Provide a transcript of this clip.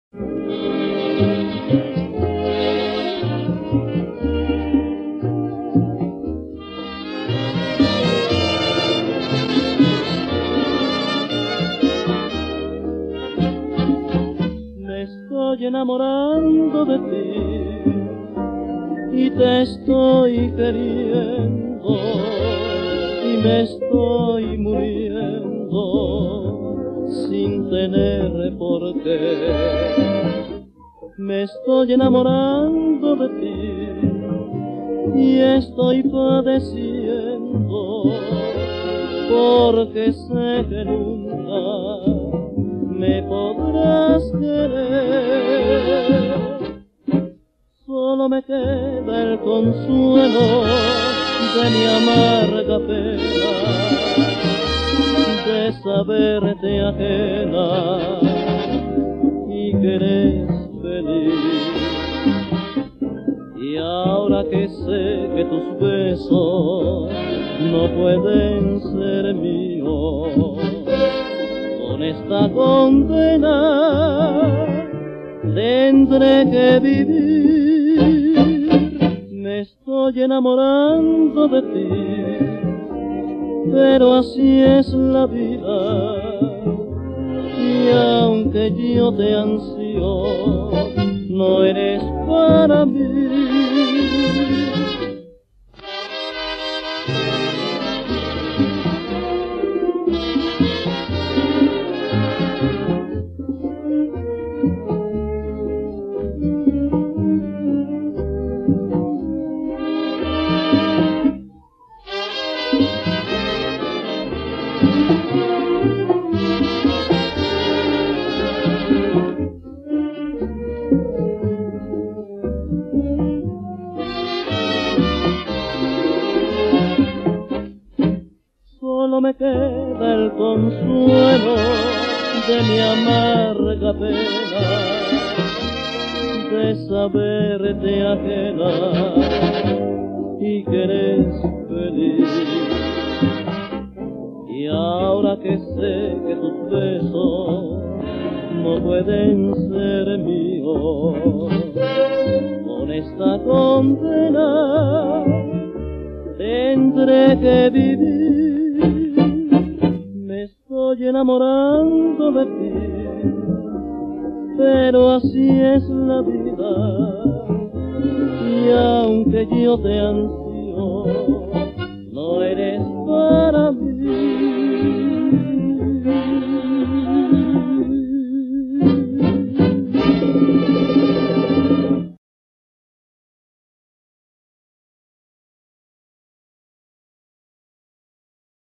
Me estoy enamorando de ti y te estoy queriendo y me estoy muriendo sin tener por qué. Me estoy enamorando de ti y estoy padeciendo porque sé que nunca me podrás querer. Solo me queda el consuelo de mi amarga pena, de saberte ajena y que eres feliz. Y ahora que sé que tus besos no pueden ser míos, con esta condena tendré que vivir. Me estoy enamorando de ti, pero así es la vida, y aunque yo te ansío, no eres para mí. Solo me queda el consuelo de mi amarga pena, de saberte ajena y que eres feliz. Y ahora que sé que tus besos no pueden ser míos, con esta condena tendré que vivir. Me estoy enamorando de ti, pero así es la vida, y aunque yo te ansío, no eres para mí.